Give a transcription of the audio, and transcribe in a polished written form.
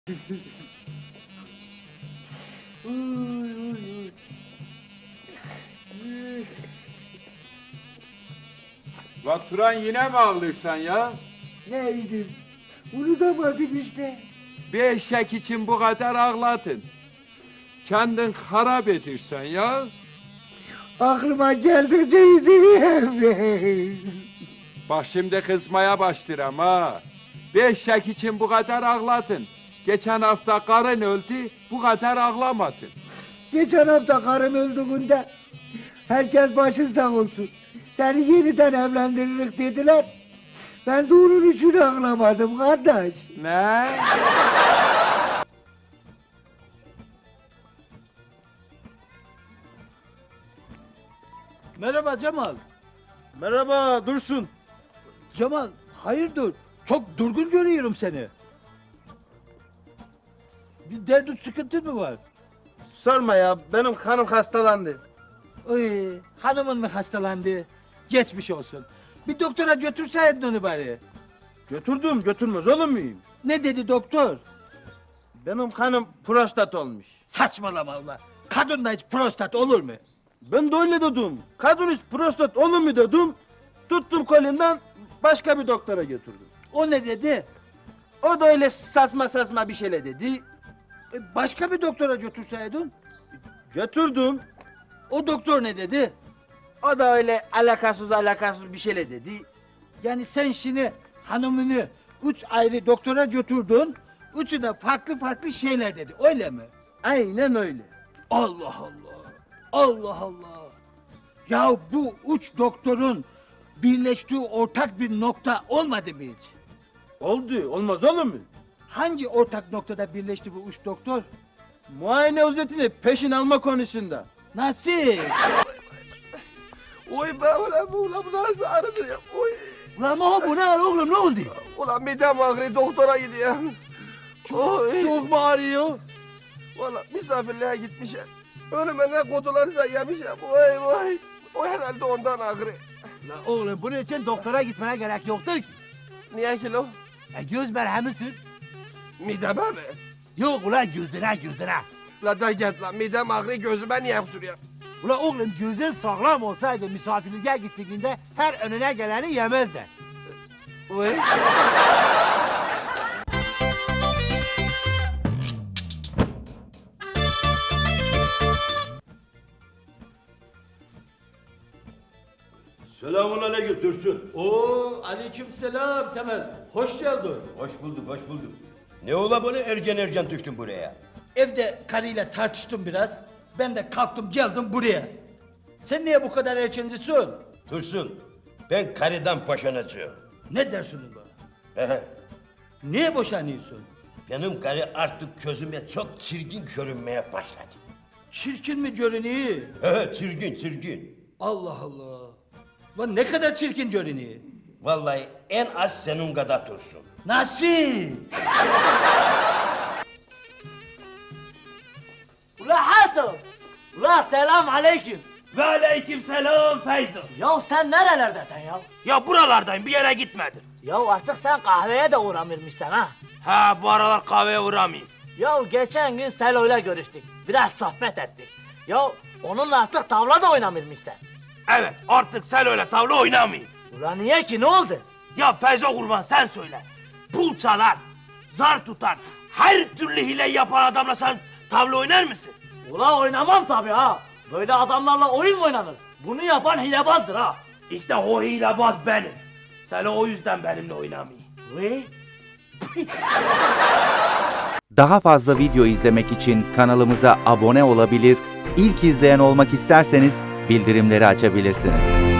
La Turan yine mi ağlıyorsun ya? Neydi? Unutamadım işte. Bir eşek için bu kadar ağladın. Kendin harap edirsen ya. Aklıma geldikçe üzülüyorum. Bak şimdi kızmaya başlayacağım ha. Bir eşek için bu kadar ağladın. Geçen hafta karın öldü, bu kadar ağlamadın. Geçen hafta karım öldüğünde herkes başın sağ olsun, seni yeniden evlendiririk dediler. Ben de onun için ağlamadım kardeş. Ne? Merhaba Cemal. Merhaba Dursun. Cemal, hayırdır? Çok durgun görüyorum seni. Bir derdin sıkıntın mı var? Sorma ya, benim hanım hastalandı. Oy, hanımın mı hastalandı? Geçmiş olsun. Bir doktora götürseydin onu bari. Götürdüm, götürmez olur muyum? Ne dedi doktor? Benim hanım prostat olmuş. Saçmalama ulan. Kadında hiç prostat olur mu? Ben de öyle dedim. Kadın hiç prostat olur mu dedim. Tuttum kolinden başka bir doktora götürdüm. O ne dedi? O da öyle saçma bir şeyle dedi. Başka bir doktora götürseydin. Götürdüm. O doktor ne dedi? O da öyle alakasız bir şeyle dedi. Yani sen şimdi hanımını 3 ayrı doktora götürdün. Üçü de farklı şeyler dedi. Öyle mi? Aynen öyle. Allah Allah. Allah Allah. Ya bu üç doktorun birleştiği ortak bir nokta olmadı mı hiç? Oldu, olmaz olur mu? Hangi ortak noktada birleşti bu üç doktor? Muayene ücretini peşin alma konusunda. Nasıl? Oy be ulan bu nasıl ağrıdır ya? Oy. Ulan Maho bu ne var oğlum, ne oldu? Ulan midem ağrıyor, doktora gidiyorum. Çok mu ağrıyor? Valla misafirliğe gitmişim. Önüme ne kutularsa yemişim. Vay. O herhalde ondan ağrıyor. Ulan oğlum bunun için doktora gitmene gerek yoktur ki. Niye ki lo? Göz merhemi sür. Mideme mi? Yok ulan gözüne. La da git lan, midem ağrıyor, gözüme niye sürüyor? Ulan oğlum gözün sağlam olsaydı misafirliğe gittiğinde her önüne geleni yemezdi. Oy. Selamünaleyküm Dursun. Oo, aleykümselam Temel. Hoş geldin. Hoş bulduk. Ne ola böyle erken düştün buraya? Evde karıyla tartıştım biraz. Ben de kalktım geldim buraya. Sen niye bu kadar erkencisin? Dursun, ben karıdan boşanacağım. Ne dersin bu? Ehe, Niye boşanıyorsun? benim karı artık gözüme çok çirkin görünmeye başladı. Çirkin mi görünüyor? Çirkin. Allah Allah. Lan ne kadar çirkin görünüyor. Vallahi en az senin kadar Dursun. Nasıl? Ula Hasan! Ula selam aleyküm! Ve aleykümselam Feyzo. Ya sen nerelerdesin ya? Ya buralardayım, bir yere gitmedim. Ya artık sen kahveye de uğramirmişsin ha? Ha, bu aralar kahveye uğramayayım. Ya geçen gün Selo'yla görüştük. Biraz sohbet ettik. Ya onunla artık tavla da oynamirmişsin. Evet, artık sen öyle tavla oynamayayım. Ula niye ki, ne oldu? Ya Feyzo kurban sen söyle. Pul çalar, zar tutar, her türlü hile yapan adamla sen tavla oynar mısın? Ula oynamam tabii ha. Böyle adamlarla oyun mu oynanır? Bunu yapan hilebazdır ha. İşte o hilebaz benim. Sen o yüzden benimle oynamayın. Ve? Daha fazla video izlemek için kanalımıza abone olabilir, ilk izleyen olmak isterseniz bildirimleri açabilirsiniz.